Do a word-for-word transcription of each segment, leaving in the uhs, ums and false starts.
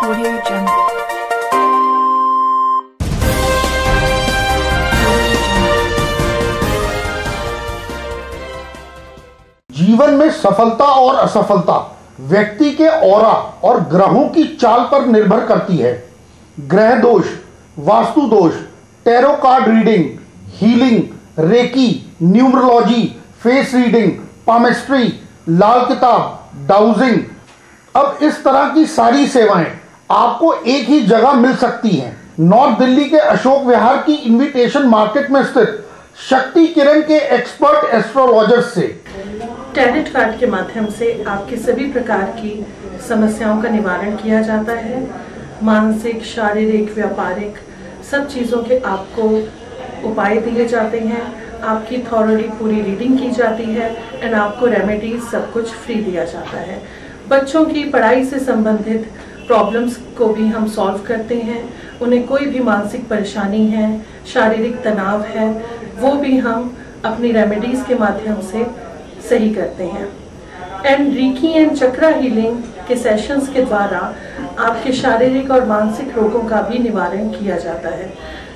Audio Jungle. जीवन में सफलता और असफलता व्यक्ति के ऑरा और ग्रहों की चाल पर निर्भर करती है। ग्रह दोष, वास्तु दोष, tarot card reading, healing, reiki, numerology, face reading, palmistry, Lal Kitab, dowsing, अब इस तरह की सारी सेवाएं आपको एक ही जगह मिल सकती हैं। नॉर्थ दिल्ली के अशोक विहार की इनविटेशन मार्केट में स्थित शक्ति किरण के एक्सपर्ट एस्ट्रोलॉजर्स से टैरेट कार्ड के माध्यम से आपकी सभी प्रकार की समस्याओं का निवारण किया जाता है। मानसिक, शारीरिक, व्यापारिक सब चीज़ों के आपको उपाय दिए जाते हैं। आपकी थॉरली पूरी रीडिंग की जाती है एंड आपको रेमेडीज सब कुछ फ्री दिया जाता है। बच्चों की पढ़ाई से संबंधित प्रॉब्लम्स को भी हम सॉल्व करते हैं। उन्हें कोई भी मानसिक परेशानी है, शारीरिक तनाव है, वो भी हम अपनी रेमेडीज के माध्यम से सही करते हैं। And reiki and chakra healing के सेशंस के द्वारा आपके शारीरिक और मानसिक रोगों का भी निवारण किया जाता है।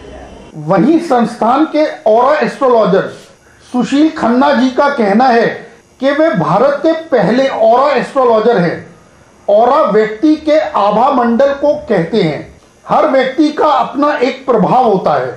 वहीं संस्थान के ऑरा एस्ट्रोलॉजर्स सुशील खन्ना जी का कहना है कि वे भारत के पहले ऑरा एस्ट्रोलॉजर हैं। ऑरा व्यक्ति के आभा मंडल को कहते हैं। हर व्यक्ति का अपना एक प्रभाव होता है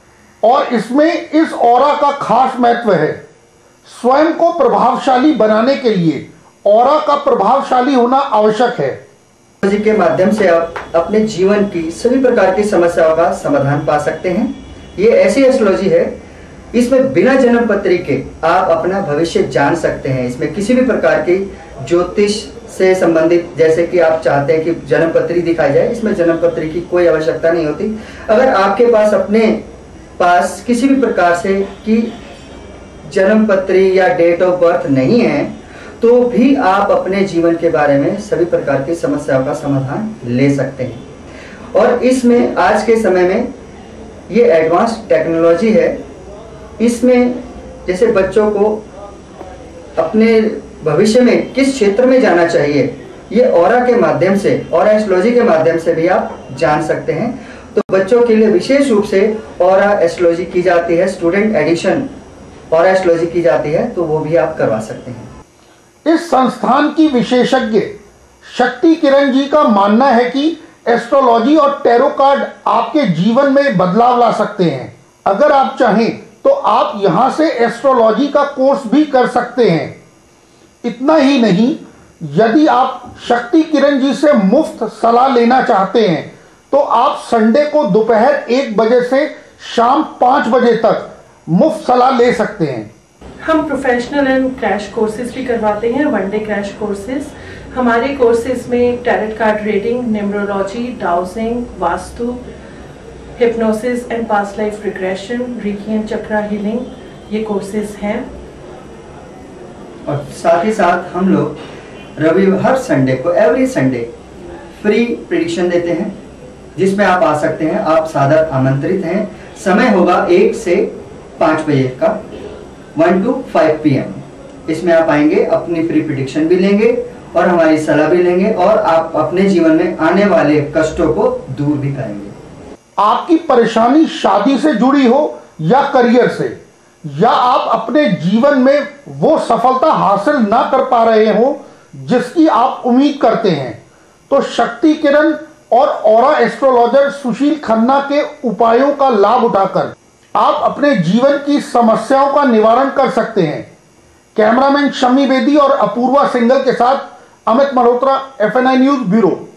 और इसमें इस ऑरा का खास महत्व है। स्वयं को प्रभावशाली बनाने के लिए ऑरा का प्रभावशाली होना आवश्यक है। एस्ट्रोलॉजी के माध्यम से आप अपने जीवन की सभी प्रकार की समस्याओं का समाधान पा सकते हैं। ये ऐसी एस्ट्रोलॉजी है, इसमें बिना जन्म पत्री के आप अपना भविष्य जान सकते हैं। इसमें किसी भी प्रकार की ज्योतिष से संबंधित, जैसे कि आप चाहते हैं कि जन्म पत्री दिखाई जाए, इसमें जन्म पत्री की कोई आवश्यकता नहीं होती। अगर आपके पास अपने पास किसी भी प्रकार से की जन्म पत्री या डेट ऑफ बर्थ नहीं है, तो भी आप अपने जीवन के बारे में सभी प्रकार की समस्याओं का समाधान ले सकते हैं। और इसमें आज के समय में ये एडवांस टेक्नोलॉजी है। इसमें जैसे बच्चों को अपने भविष्य में किस क्षेत्र में जाना चाहिए, ये ऑरा के माध्यम से, ऑरा एस्ट्रोलॉजी के माध्यम से भी आप जान सकते हैं। तो बच्चों के लिए विशेष रूप से ऑरा एस्ट्रोलॉजी की जाती है, स्टूडेंट एडिशन ऑरा एस्ट्रोलॉजी की जाती है, तो वो भी आप करवा सकते हैं। इस संस्थान की विशेषज्ञ शक्ति किरण जी का मानना है कि एस्ट्रोलॉजी और टैरो कार्ड आपके जीवन में बदलाव ला सकते हैं। अगर आप चाहें तो आप यहां से एस्ट्रोलॉजी का कोर्स भी कर सकते हैं। इतना ही नहीं, यदि आप शक्ति किरण जी से मुफ्त सलाह लेना चाहते हैं तो आप संडे को दोपहर एक बजे से शाम पाँच बजे तक मुफ्त सलाह ले सकते हैं। हम प्रोफेशनल एंड क्रैश कोर्सेज भी करवाते हैं, वन डे क्रैश कोर्सेज। हमारे कोर्सेज में tarot card reading, numerology, dowsing, vastu, hypnosis and past life regression, reiki and chakra healing, ये कोर्सेज हैं। और साथ ही साथ हम लोग रविवार हर संडे को, एवरी संडे फ्री प्रेडिक्शन देते हैं, जिसमें आप आ सकते हैं। आप सादर आमंत्रित हैं। समय होगा एक से पाँच बजे का, one to five P M. इसमें आप आएंगे, अपनी फ्री प्रेडिक्शन भी लेंगे और हमारी सलाह भी लेंगे और आप अपने जीवन में आने वाले कष्टों को दूर भी करेंगे। आपकी परेशानी शादी से जुड़ी हो या करियर से, या आप अपने जीवन में वो सफलता हासिल ना कर पा रहे हो जिसकी आप उम्मीद करते हैं, तो शक्ति किरण और ऑरा एस्ट्रोलॉजर सुशील खन्ना के उपायों का लाभ उठाकर आप अपने जीवन की समस्याओं का निवारण कर सकते हैं। कैमरामैन शमी बेदी और अपूर्वा सिंगल के साथ Amit Malhotra, F N I news bureau.